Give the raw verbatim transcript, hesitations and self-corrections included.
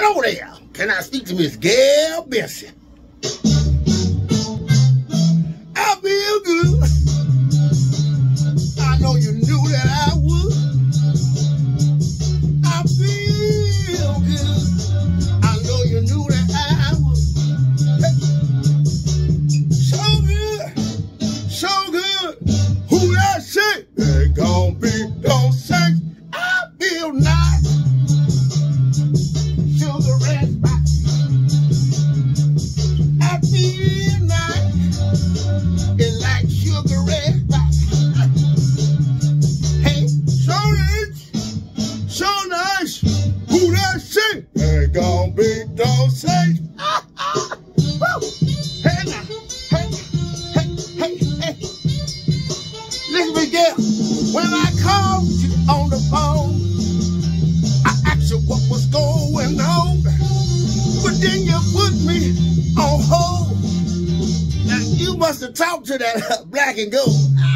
Hello there. Can I speak to Miss Gayle Benson? I feel good. I know you knew that I would. I feel good. I know you knew that I would. Hey. So good. So good. Who that say? Ain't gonna be no sex. I feel nice. Sugar red spice. I feel nice. It like sugar red spice. Hey, so nice. So nice. Who that say? Ain't gonna be no sex. Hey now. Hey, hey, hey, hey. Listen, Miguel. When I called you on the phone, I asked you what was going on, but then you put me on hold. Now you must have talked to that black and gold.